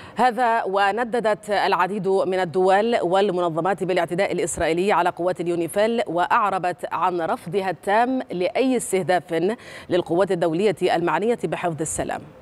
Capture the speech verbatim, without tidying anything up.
هذا ونددت العديد من الدول والمنظمات بالاعتداء الإسرائيلي على قوات اليونيفيل، وأعربت عن رفضها التام لأي استهداف للقوات الدولية المعنية بحفظ السلام.